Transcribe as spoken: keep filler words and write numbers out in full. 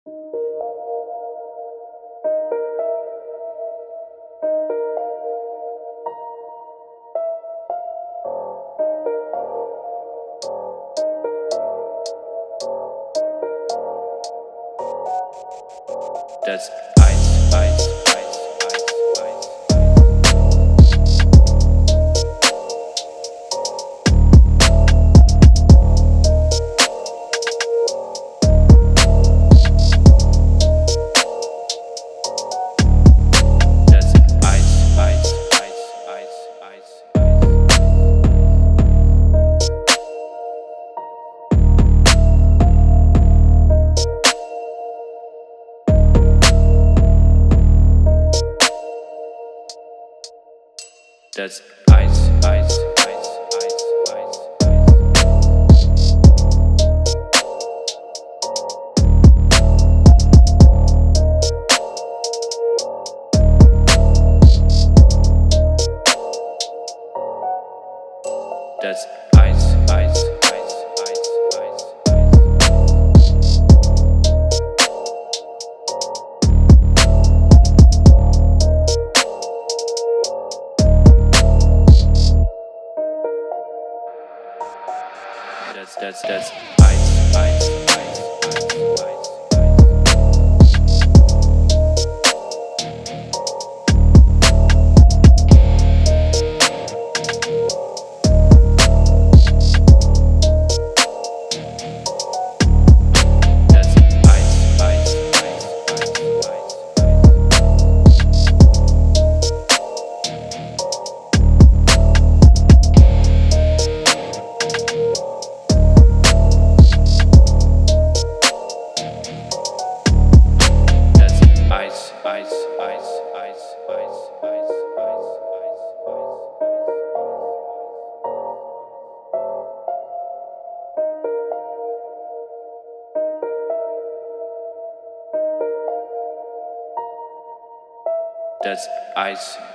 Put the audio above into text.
That's ice, ice, ice, ice, ice. That's ice, ice, ice, ice, ice. That's ice, ice, ice, ice, ice. That's ice, ice, ice, ice, ice. That's that's that's ice, ice, ice, ice, ice. That's ice.